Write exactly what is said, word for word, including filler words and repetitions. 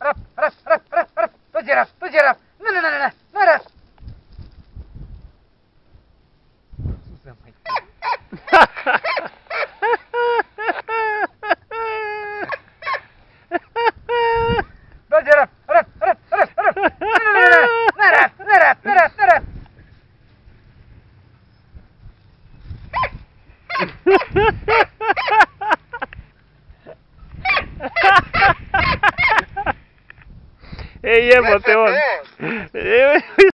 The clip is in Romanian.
Raf, raf, raf, raf, raf. Tu giraf, tu giraf. Nu, nu, nu, nu, nu, raf. Sus, mai. Tu giraf, raf, raf, raf, raf. Nu, nu, nu, nu, raf, nu, raf, nu, raf, nu, raf. Ei, e, mă, Teon!